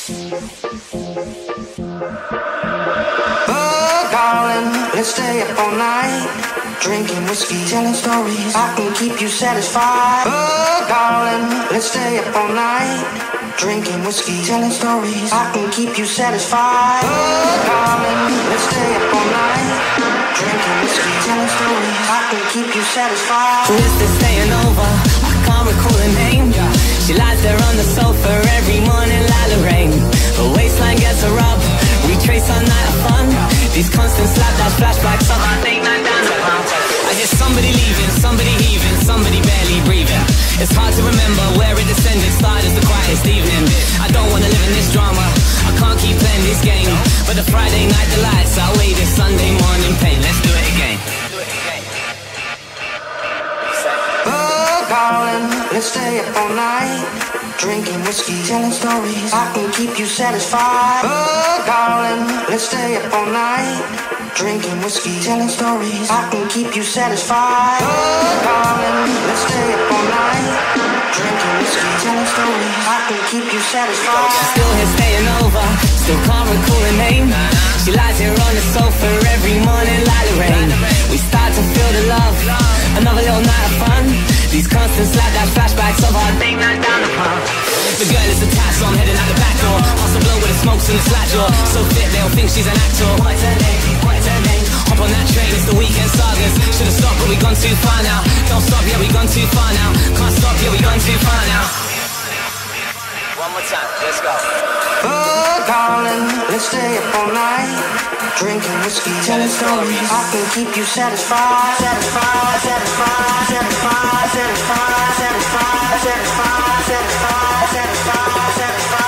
Oh, darling, let's stay up all night, drinking whiskey, telling stories. I can keep you satisfied. Oh, darling, let's stay up all night, drinking whiskey, telling stories. I can keep you satisfied. Oh, darling, let's stay up all night, drinking whiskey, telling stories. I can keep you satisfied. Who is this staying over? I can't recall her name. She lies there on the sofa every morning like the rain. Her waistline gets her up, we trace our night of fun. These constant slapdash flashbacks of our date night down the pub. I hear somebody leaving, somebody heaving, somebody barely breathing. It's hard to remember where it descended, started as the quietest evening. I don't wanna live in this drama, I can't keep playing this game. But the Friday night delights outweigh this Sunday morning pain. Let's do it again. Oh, darling, let's stay up all night, drinking whiskey, telling stories. I can keep you satisfied. Oh, darling, let's stay up all night, drinking whiskey, telling stories. I can keep you satisfied. Oh, darling, let's stay up all night, drinking whiskey, telling stories. I can keep you satisfied. She's still here staying over, still can't recall her name. She lies here on the sofa every morning like the rain. We start to feel the love, another little night of fun. These constant slapdash flashbacks of our date night down the pub. The girl is attached, so I'm heading out the back door. Past the blow with the smokes and the slack jaw. So fit they'll think she's an actor. What's her name? What's her name? Hop on that train, it's the weekend sagas. Should've stopped, but we gone too far now. Don't stop, yeah, we gone too far now. Can't stop, yeah, we gone too far now. One more time, let's go. Oh, darling, let's stay up all night, drinking whiskey, telling stories. I can keep you satisfied, satisfied, satisfied, satisfied, satisfied, satisfied, satisfied, satisfied, satisfied, satisfied.